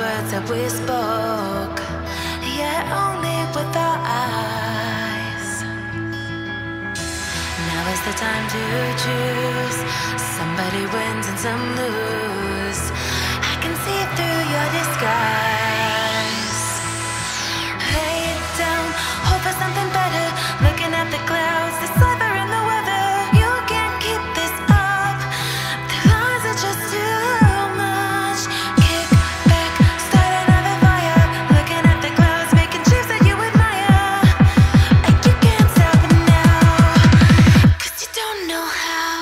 words that we spoke, yet only with our eyes. Now is the time to choose. Somebody wins and some lose. I can see through your disguise. Lay it down, hope for something better. Looking at the clouds, the sliver in the weather. You can't keep this up. The lies are just too much. Kick back, start another fire. Looking at the clouds, making shapes that you admire. And you can't stop it now, 'cause you don't know how.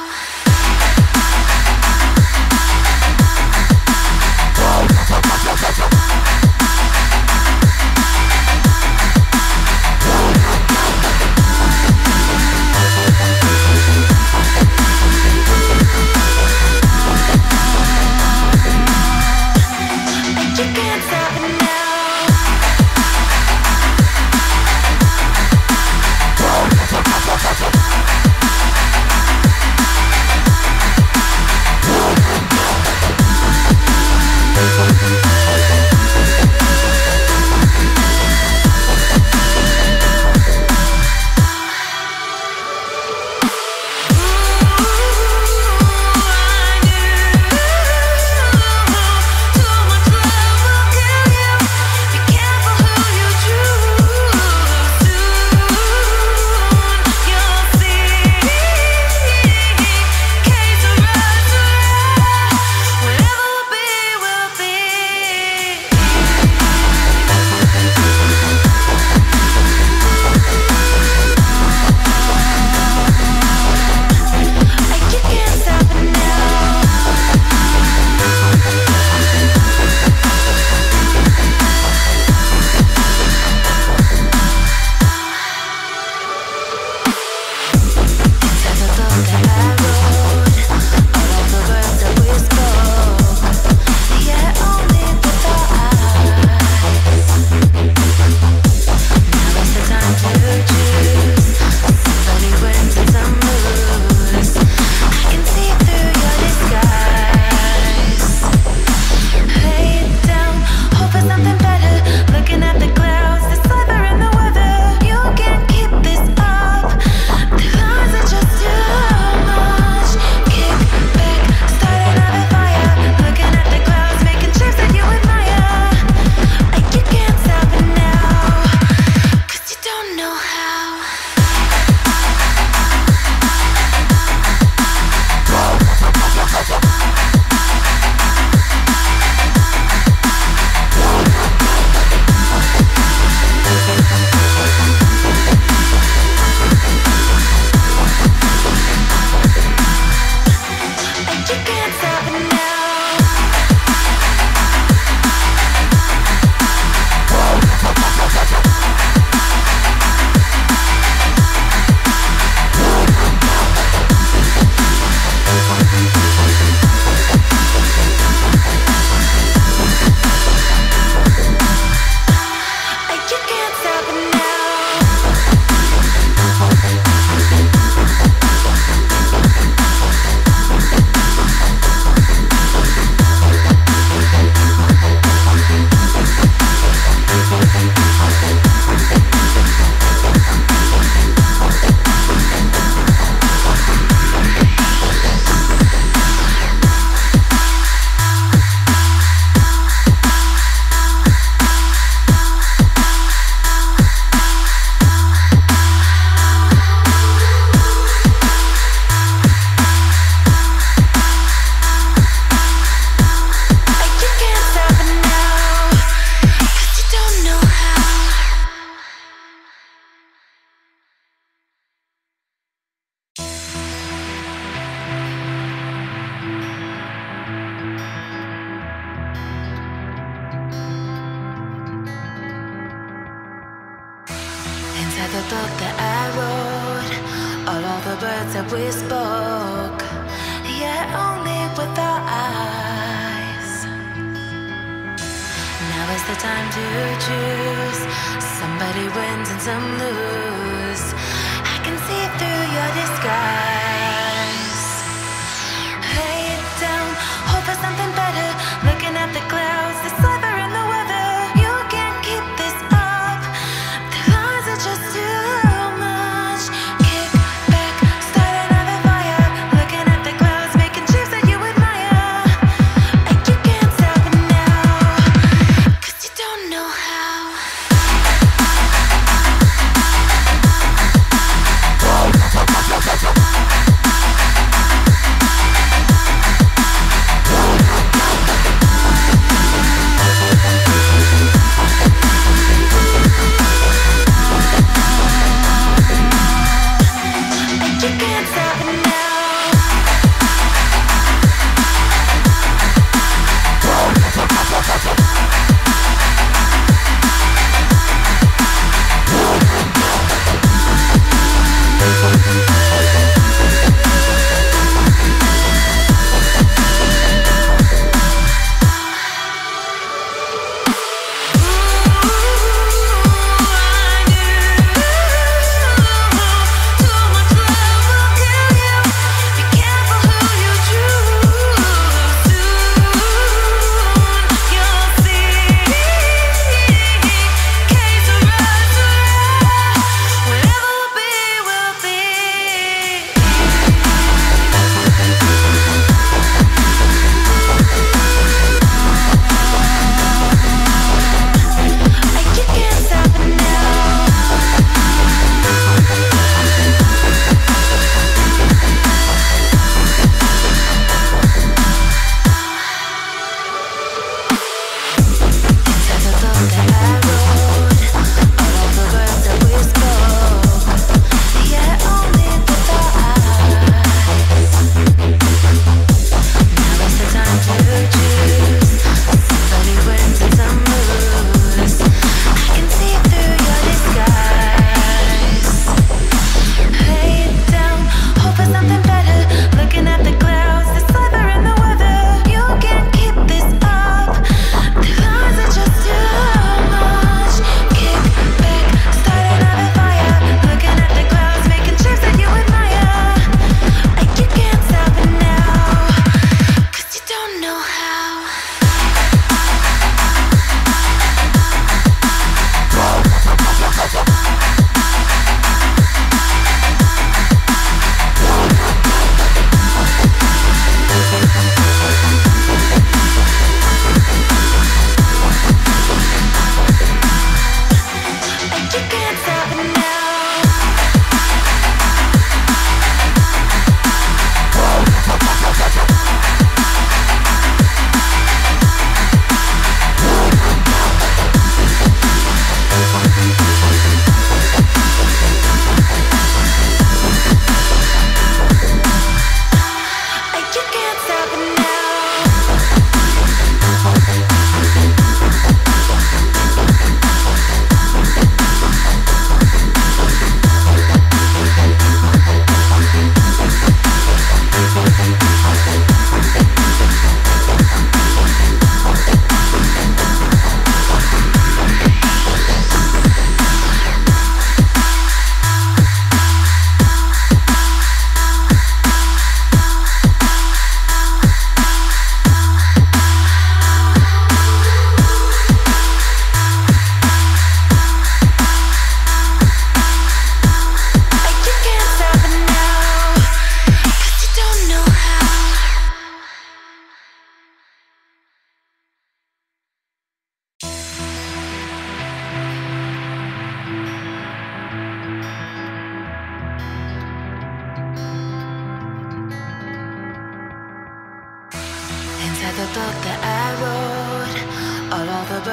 Inside the book that I wrote, all of the words that we spoke, yet only with our eyes. Now is the time to choose. Somebody wins and some lose. I can see through your disguise. Lay it down, hope for something better. Looking at the clouds, the sliver in the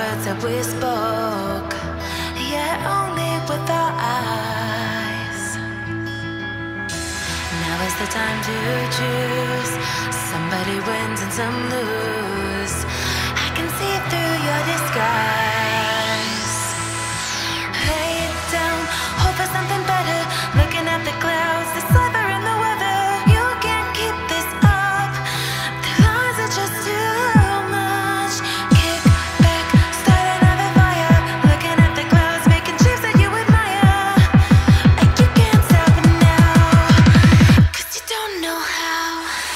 words that we spoke, yet only with our eyes. Now is the time to choose. Somebody wins and some lose. I can see through your disguise. Lay it down, hope for something better. Looking at the clouds, the sliver in the weather. You can't keep this up. The lies are just too much. Kick back, start another fire. Looking at the clouds, making shapes that you admire. And you can't stop it now, 'cause you don't know how.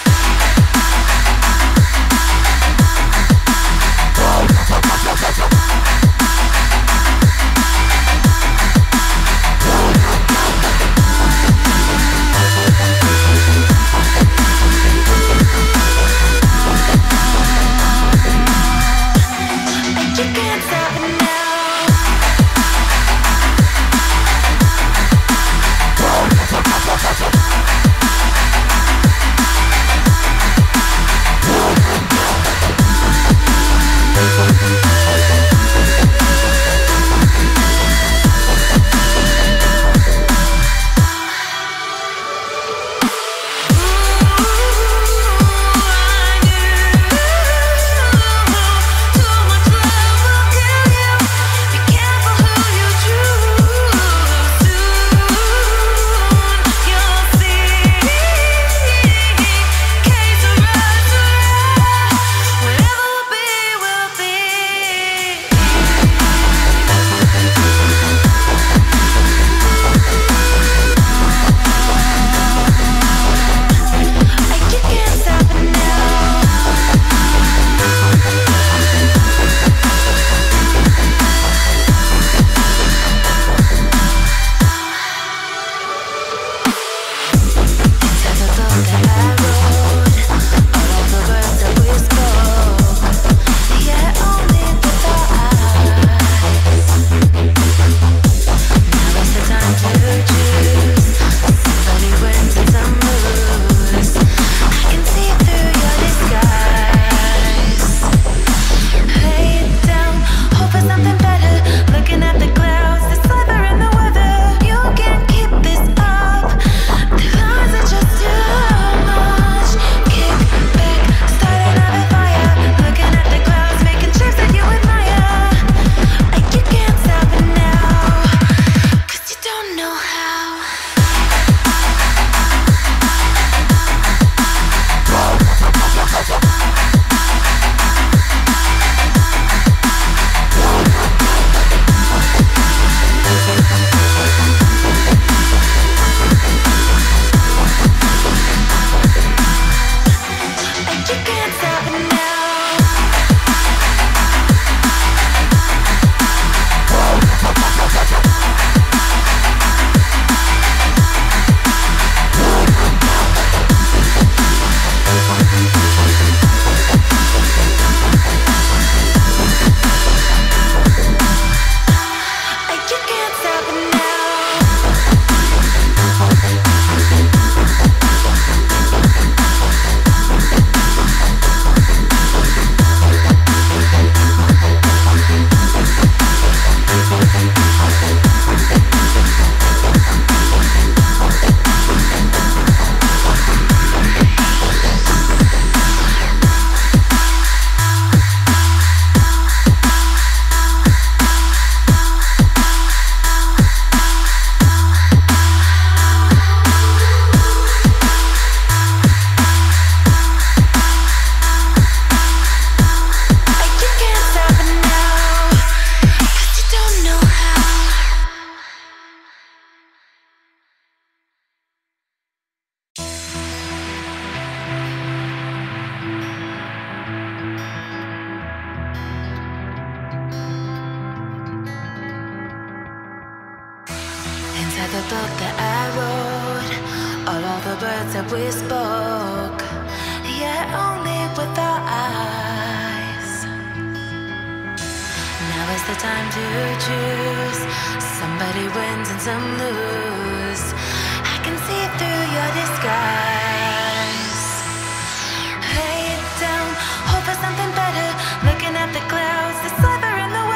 the book that I wrote, all the words that we spoke, yet only with our eyes. Now is the time to choose. Somebody wins and some lose. I can see through your disguise. Lay it down, hope for something better. Looking at the clouds, the sliver in the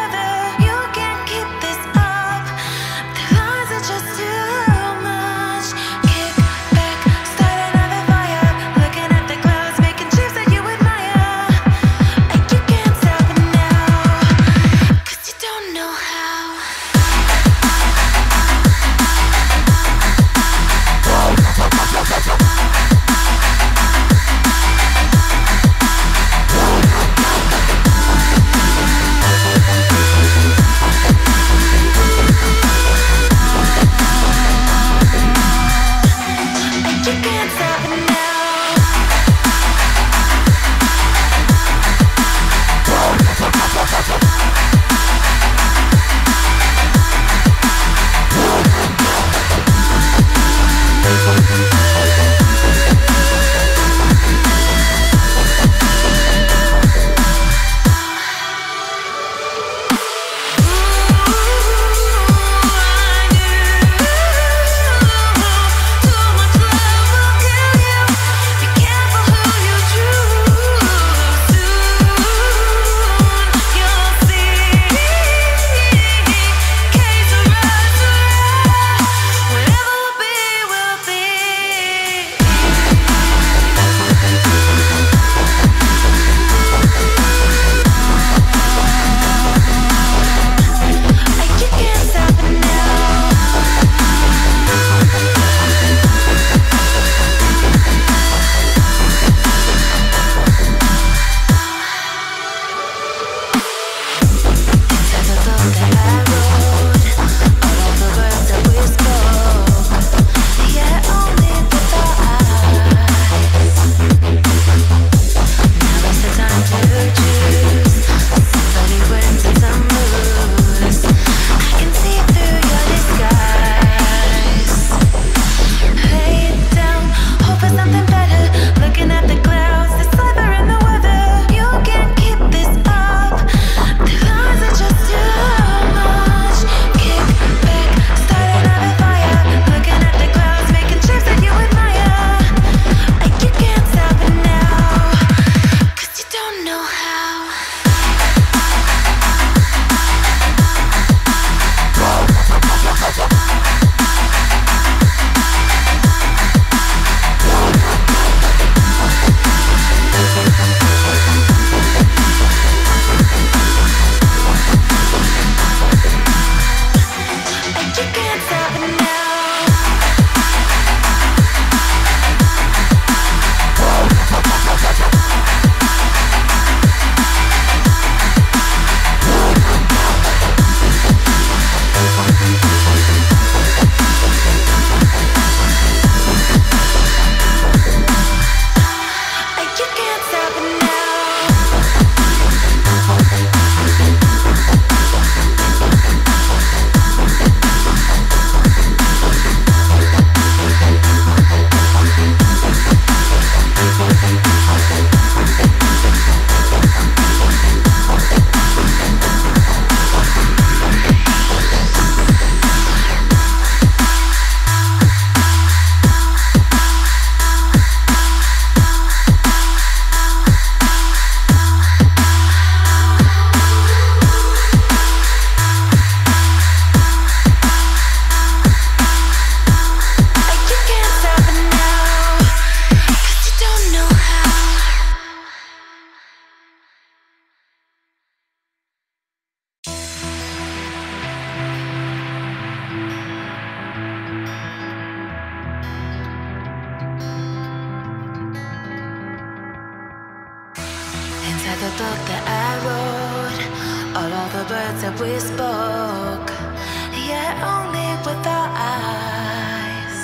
words that we spoke, yet only with our eyes.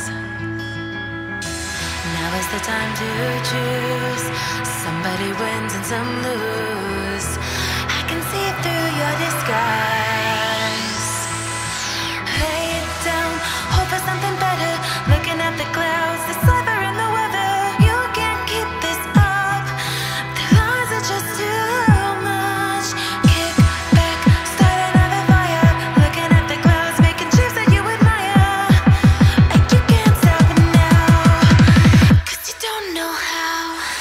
Now is the time to choose. Somebody wins and some lose. I can see through your disguise. Lay it down, hope for something better. Looking at the clouds, the sliver in the weather. You can't keep this up. The lies are just too much. Kick back, start another fire. Looking at the clouds, making shapes that you admire. And you can't stop it now, 'cause you don't know how.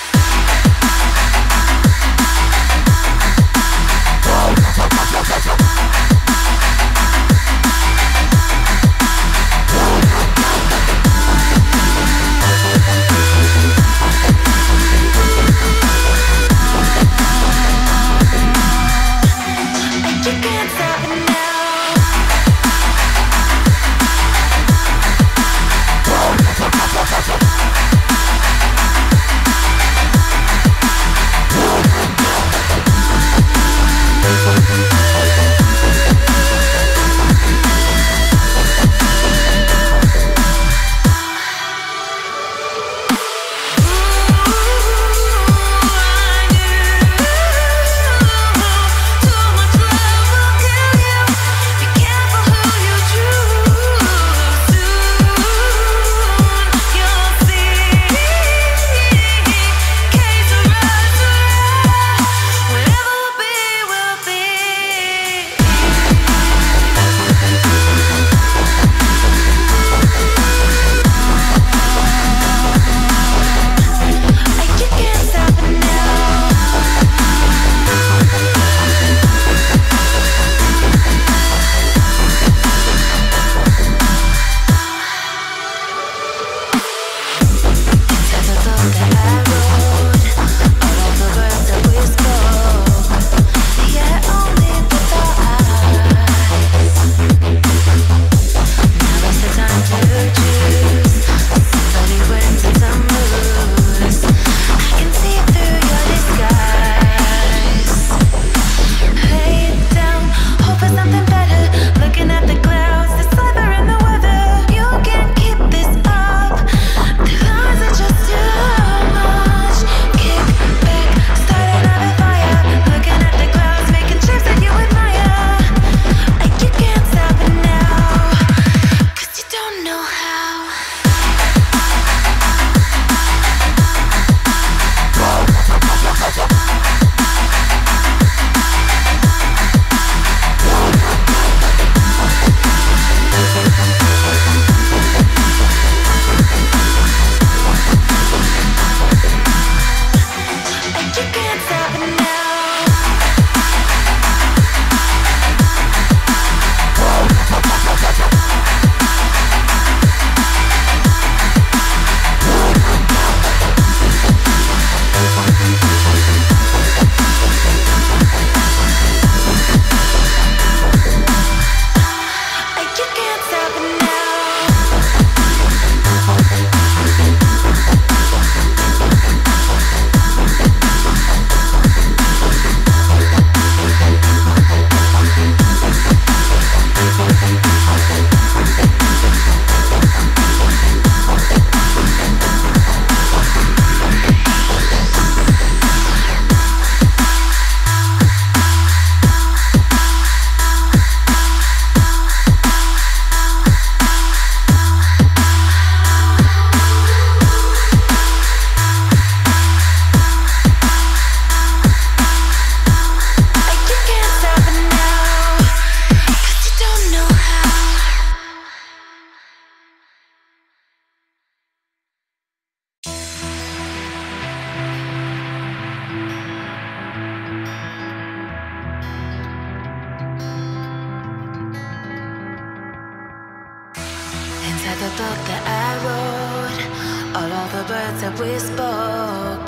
the book that I wrote, all of the words that we spoke,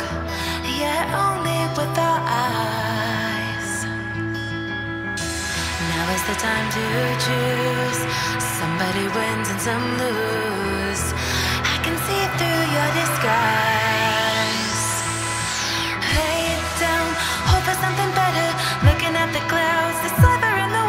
yet only with our eyes. Now is the time to choose. Somebody wins and some lose. I can see through your disguise. Lay it down, hope for something better. Looking at the clouds, the sliver in the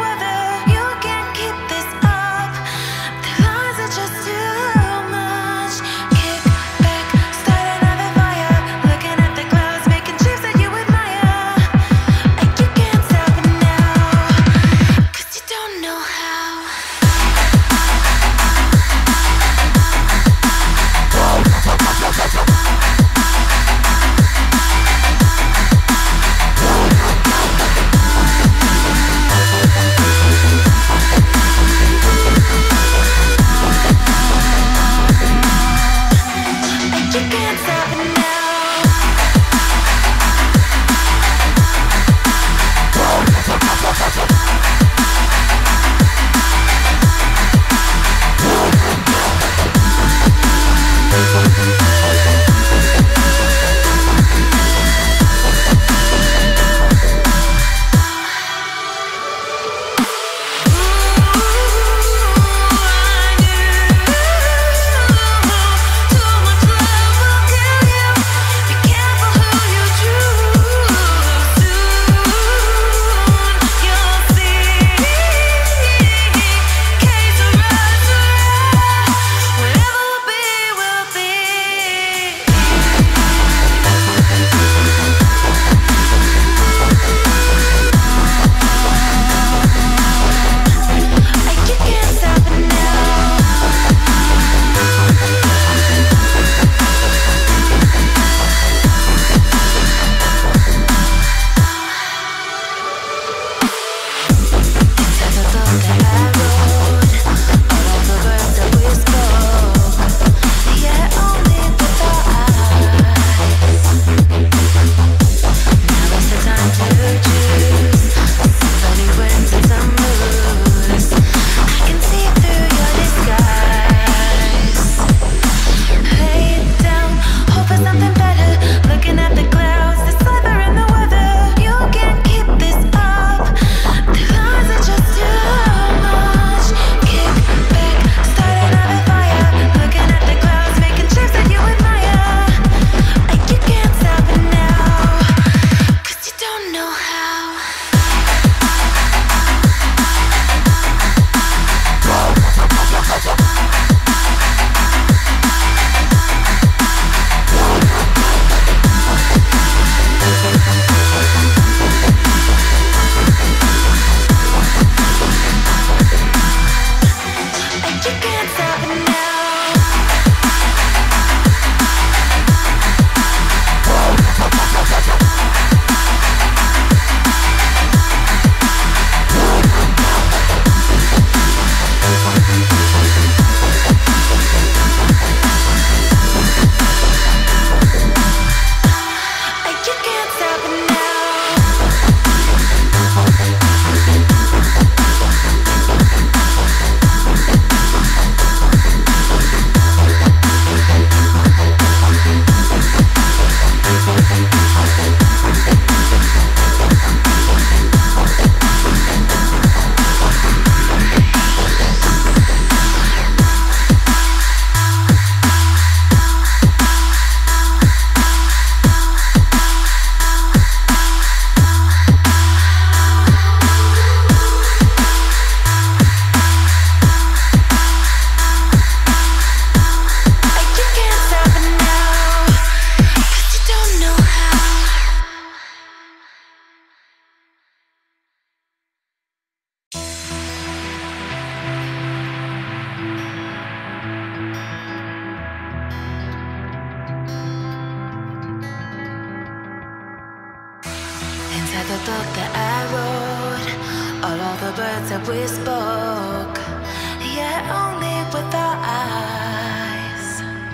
words that we spoke, yet only with our eyes.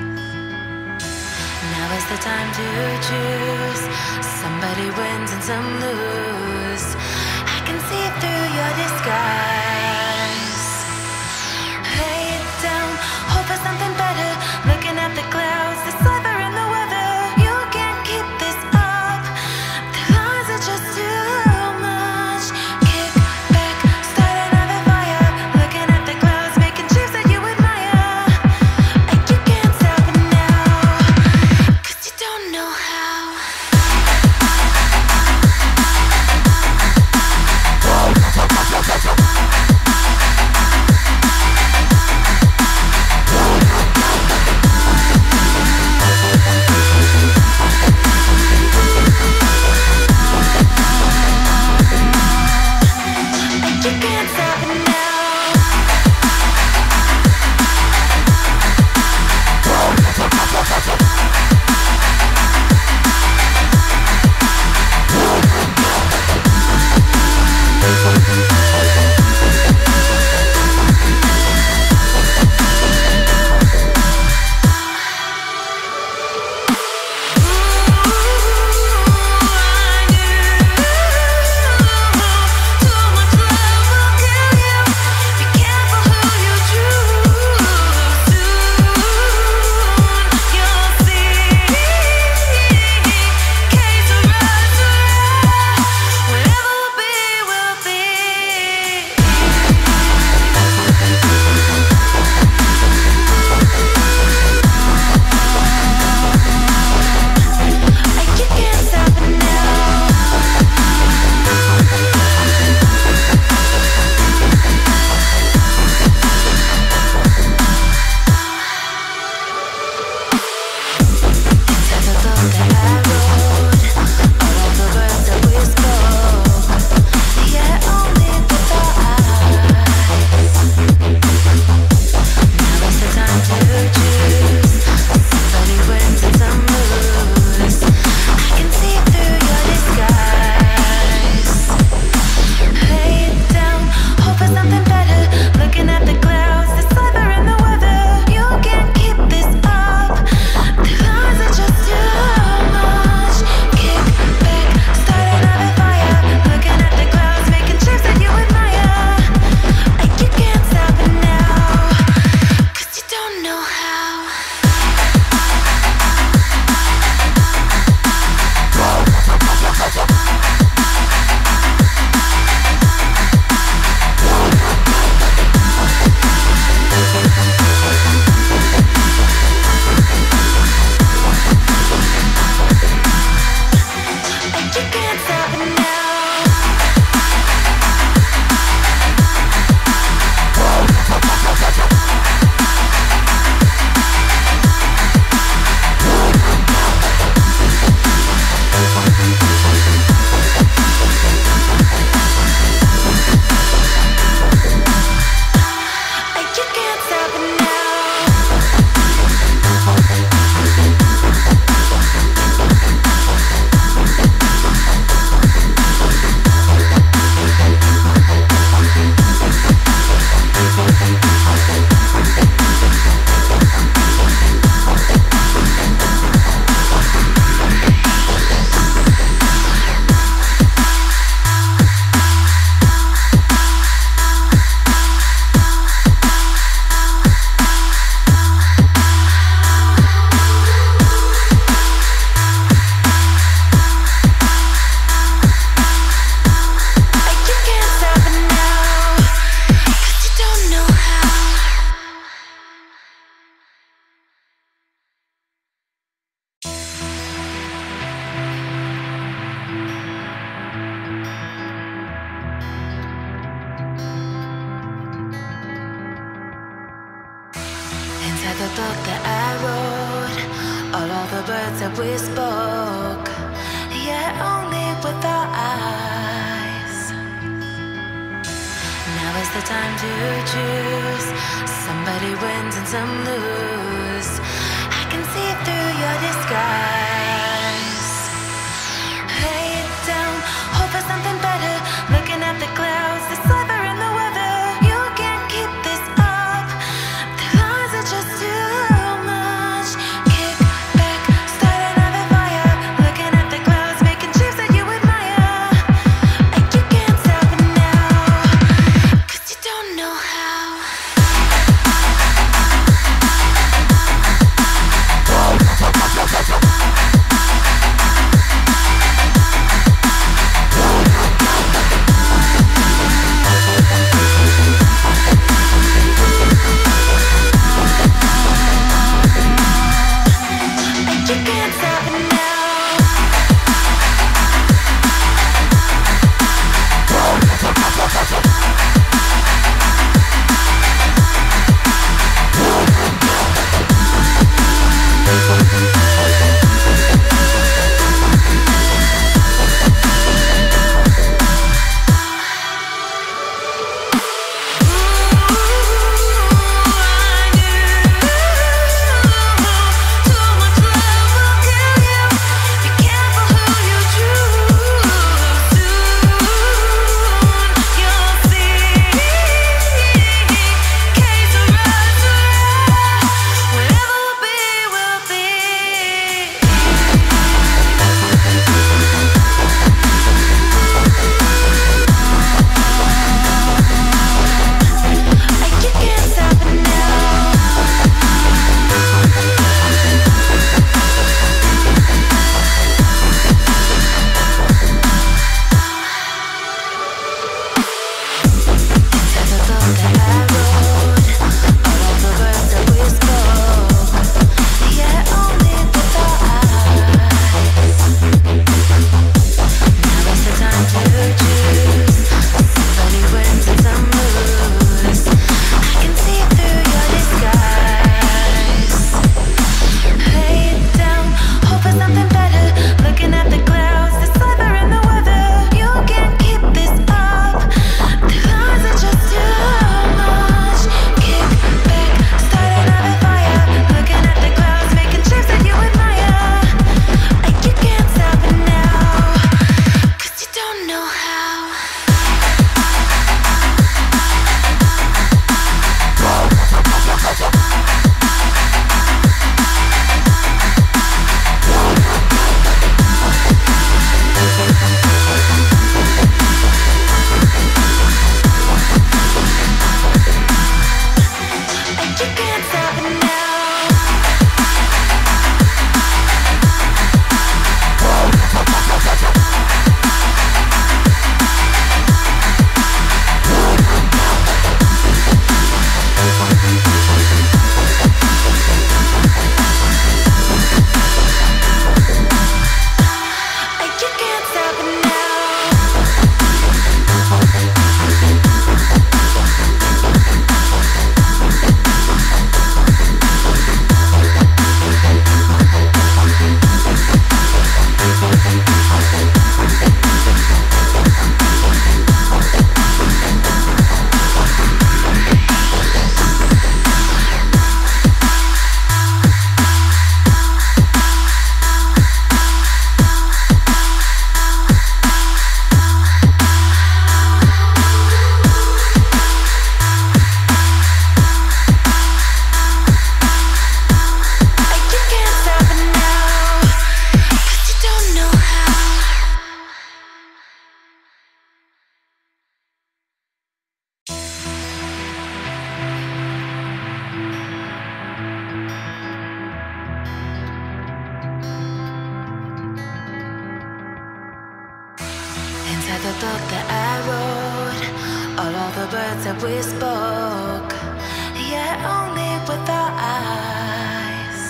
Now is the time to choose. Somebody wins and some lose. I can see through your disguise. Lay it down, hope for something better. Looking at the clouds, the sliver in the weather. You can't keep this up. The lies are just too much. Kick back, start another fire. Looking at the clouds, making shapes that you admire. And you can't stop it now, 'cause you don't know how. You can't stop it now. The book that I wrote, all of the words that we spoke, yet only with our eyes. Now is the time to choose. Somebody wins and some lose. I can see through your disguise. Lay it down, hope for something better. Looking at the clouds, the sliver in the all the words that we spoke, yet only with our eyes.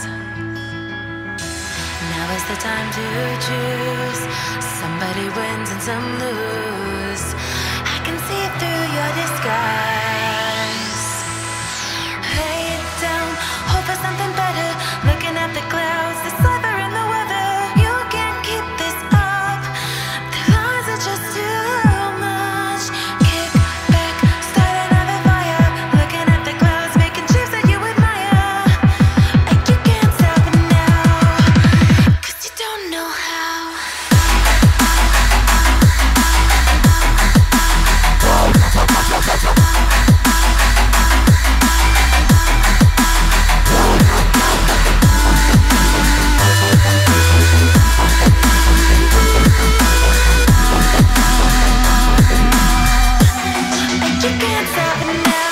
Now is the time to choose. Somebody wins and some lose. I can see through your disguise. Lay it down, hope for something better. Looking at the clouds, the sliver in the weather. You can't keep this up. The lies are just too much. Kick back, start another fire. Looking at the clouds, making shapes that you admire. And you can't stop it now, 'cause you don't know how. You can't stop it now.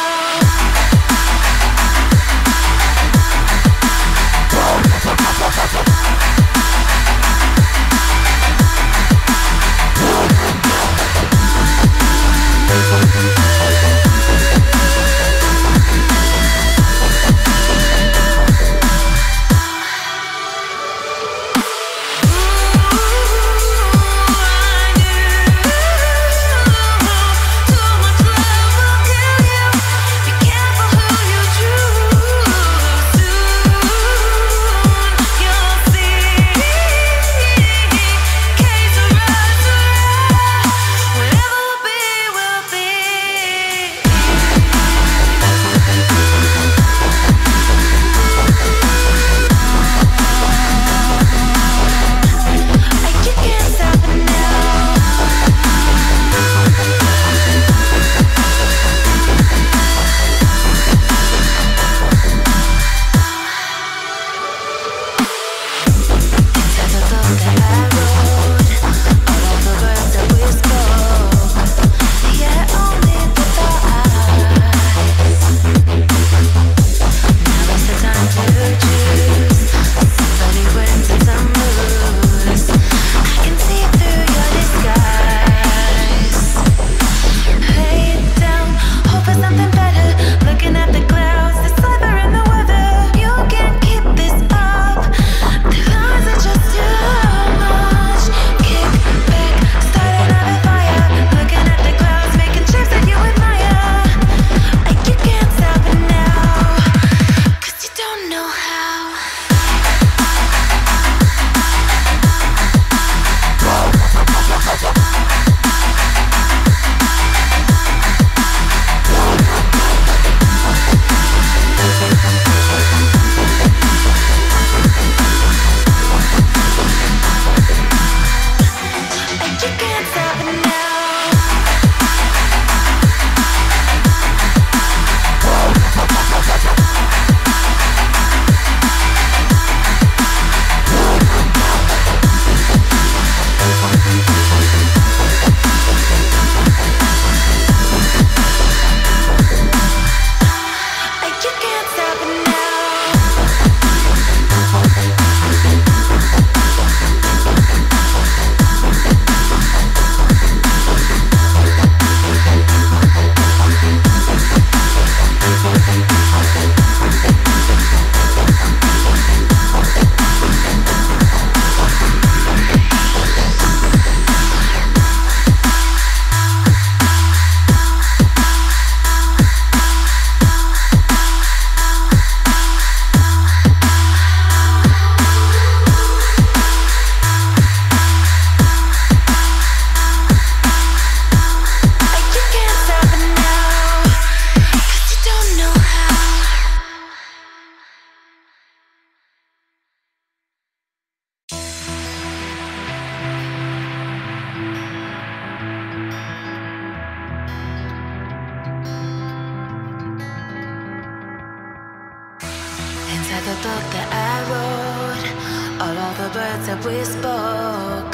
The book that I wrote, all the words that we spoke,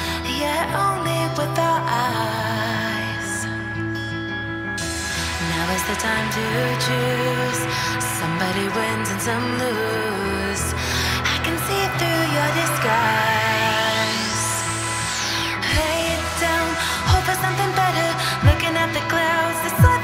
yet only with our eyes. Now is the time to choose. Somebody wins and some lose. I can see through your disguise. Lay it down, hope for something better. Looking at the clouds, the sun.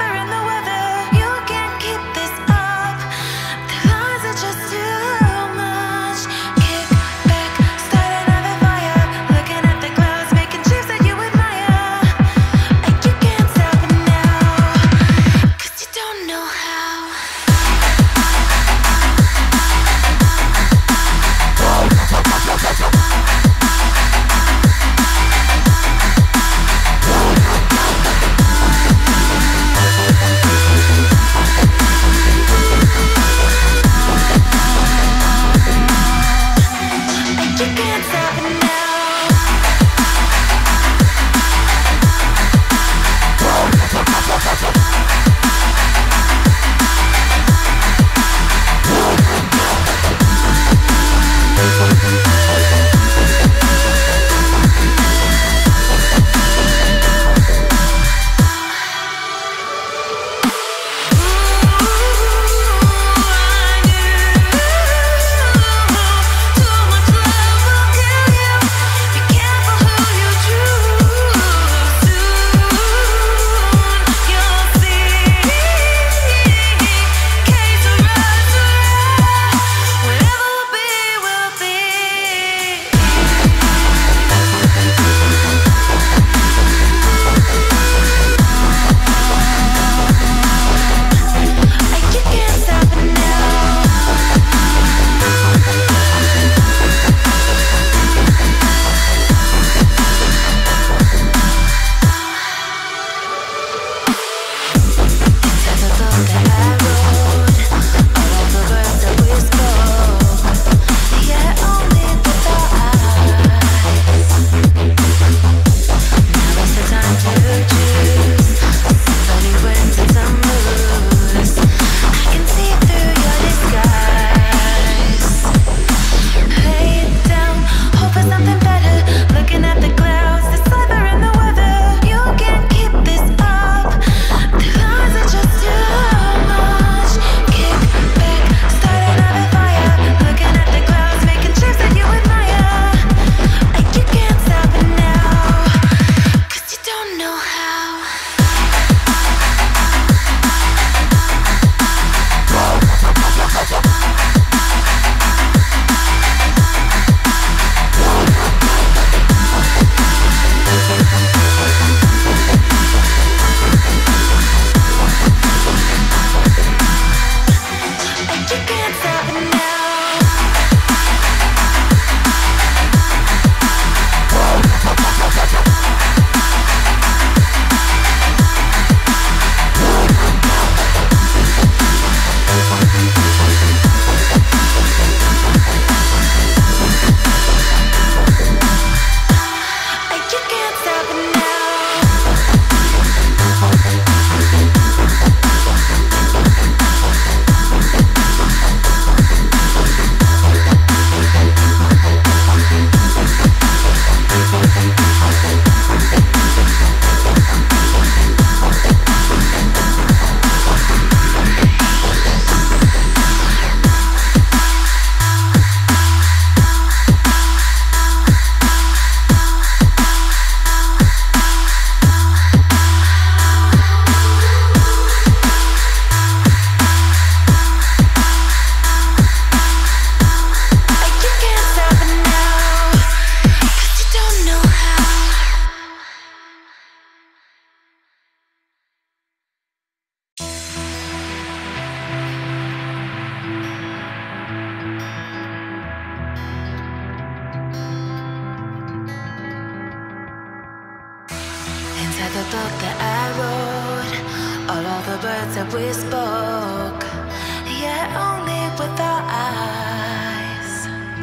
words that we spoke, yet only with our eyes.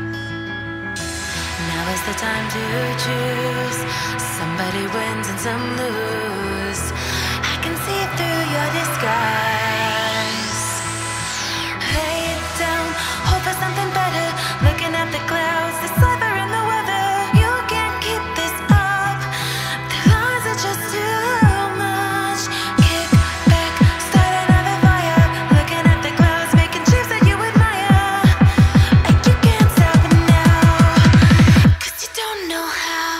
Now is the time to choose. Somebody wins and some lose. I can see through your disguise. Lay it down, hope for something better. Looking at the clouds, the sliver in the weather. You can't keep this up. The lies are just too much. Kick back, start another fire. Looking at the clouds, making shapes that you admire. And you can't stop it now, 'cause you don't know how.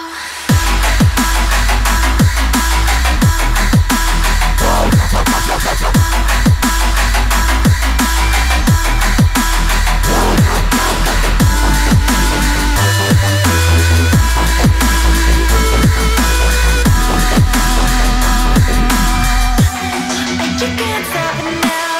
You can't stop it now.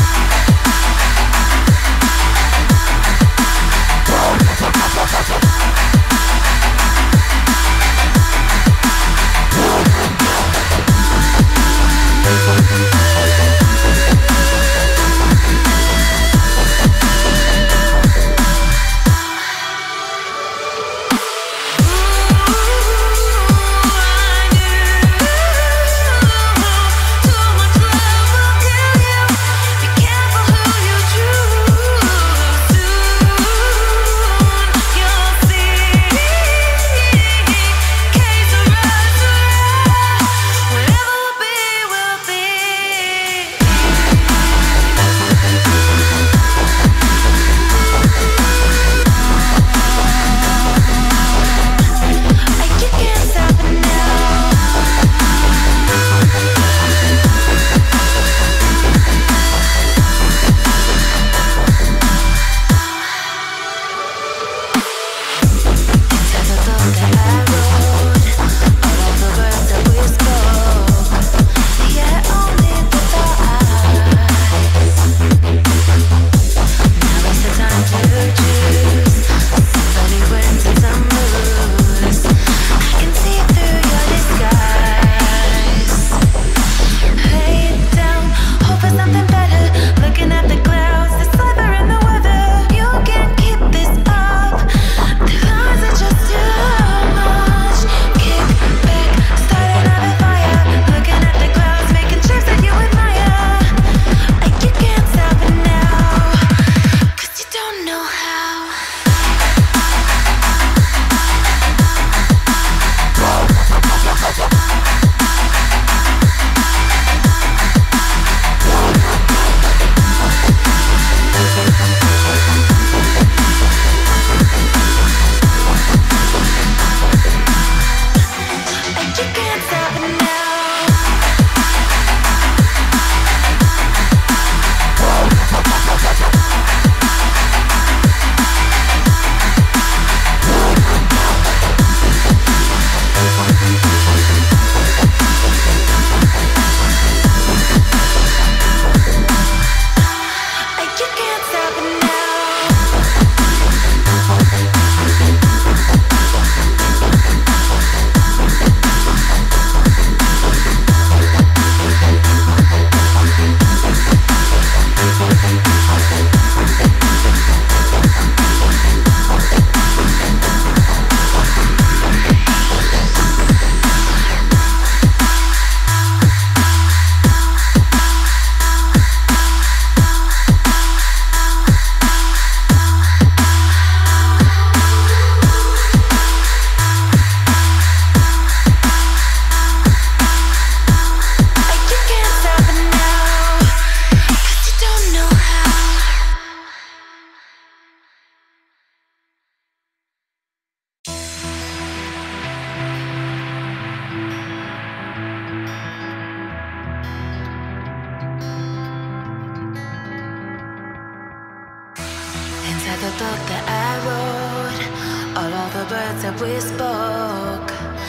The book that I wrote, all of the words that we spoke,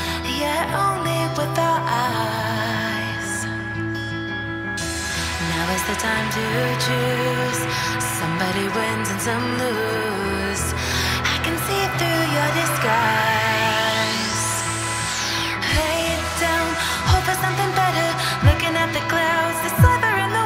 yet only with our eyes. Now is the time to choose. Somebody wins and some lose. I can see through your disguise. Lay it down, hope for something better. Looking at the clouds, the sliver in the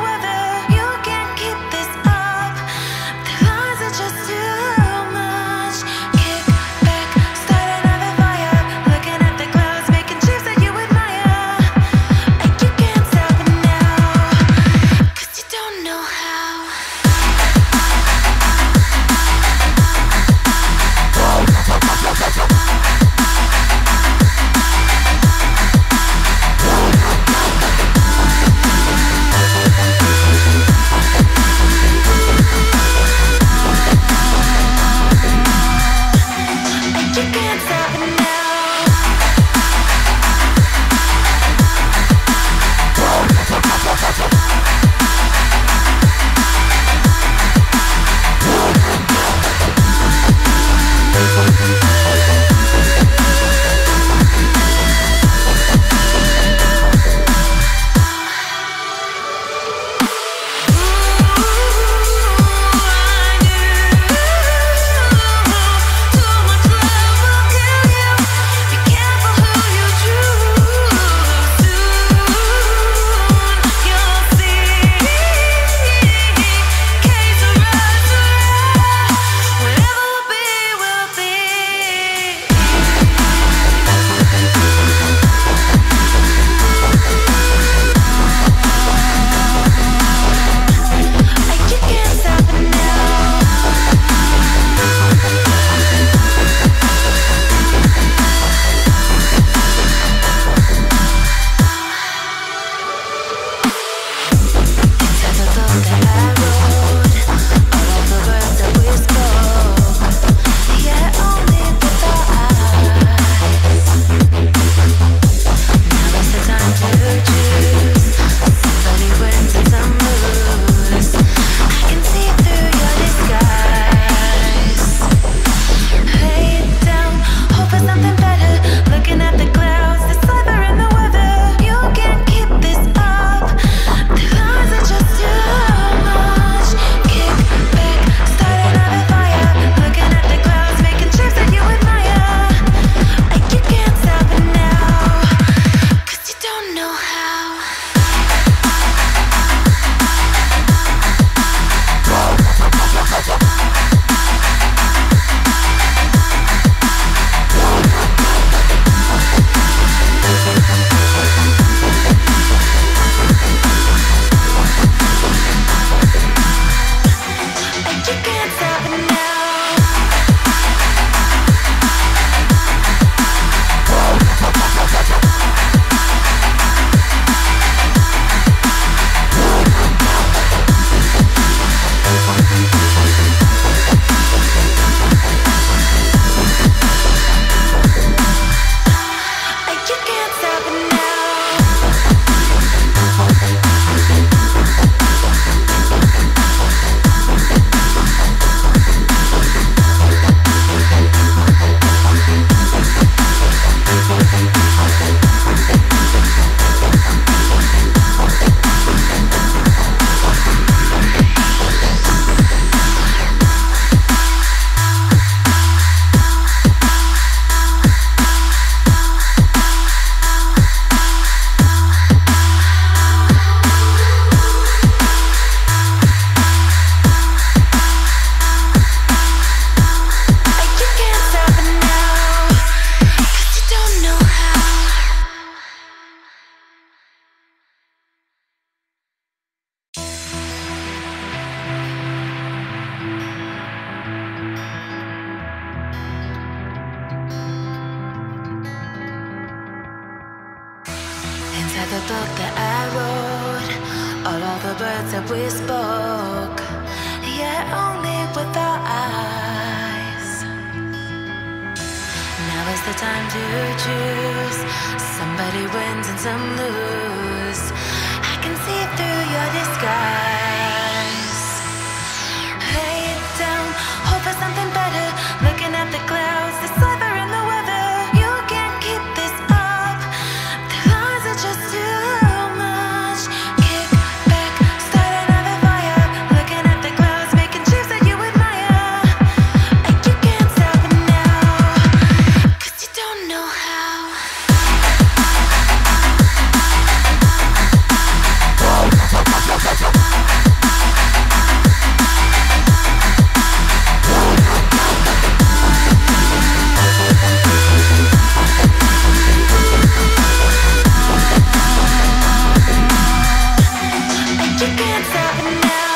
the book that I wrote, all of the words that we spoke, yet only with our eyes. Now is the time to choose. Somebody wins and some lose. I can see through your disguise. Lay it down, hope for something better. Looking at the clouds, the sliver in the weather. You can't keep this up. The lies are just too much. Kick back, start another fire. Looking at the clouds, making shapes that you admire. And you can't stop it now, 'cause you don't know how. You can't stop it now.